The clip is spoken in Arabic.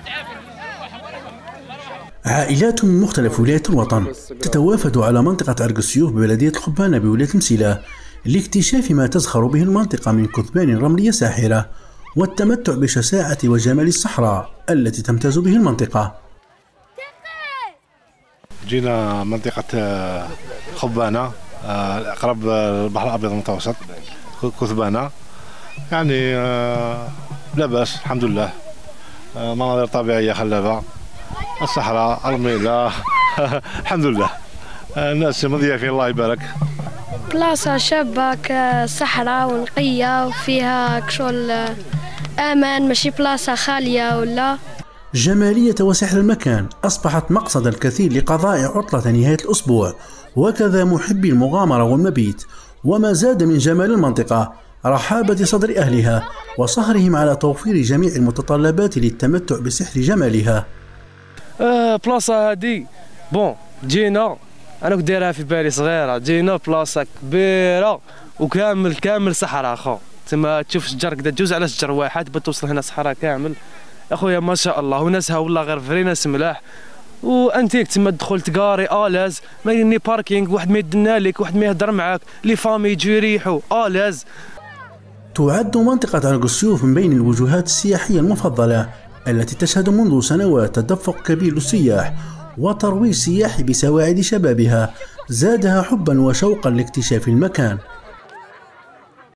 عائلات من مختلف ولايات الوطن تتوافد على منطقة عرق السيوف ببلدية الخبانة بولاية المسيلة لاكتشاف ما تزخر به المنطقة من كثبان رملية ساحرة والتمتع بشساعة وجمال الصحراء التي تمتاز به المنطقة. جينا منطقة خبانة أقرب البحر الأبيض المتوسط، كثبانة يعني لا بأس الحمد لله. مناظر طبيعية خلابة، الصحراء، الميلة الحمد لله. الناس مضيافين الله يبارك. بلاصة شابة كصحراء ونقية وفيها كشغل أمان، ماشي بلاصة خالية ولا. جمالية وسحر المكان أصبحت مقصد الكثير لقضاء عطلة نهاية الأسبوع، وكذا محبي المغامرة والمبيت. وما زاد من جمال المنطقة رحابة صدر أهلها وصهرهم على توفير جميع المتطلبات للتمتع بسحر جمالها. بلاصة هذه بون جينا، أنا كنت دايرها في بالي صغيرة، جينا بلاصة كبيرة وكامل صحراء خو، تما تشوف شجر كدا تجوز على شجر واحد بتوصل هنا صحراء كامل اخويا ما شاء الله. وناسها والله غير فري ناس ملاح، وانتيك تما تدخل تقاري الاز، ما يني باركينغ، واحد ما يدنا لك، واحد ما يهضر معاك، لي فامي يجوا يريحوا الاز. تعد منطقة عرق السيوف من بين الوجهات السياحية المفضلة التي تشهد منذ سنوات تدفق كبير للسياح وترويج سياحي بسواعد شبابها زادها حبا وشوقا لاكتشاف المكان.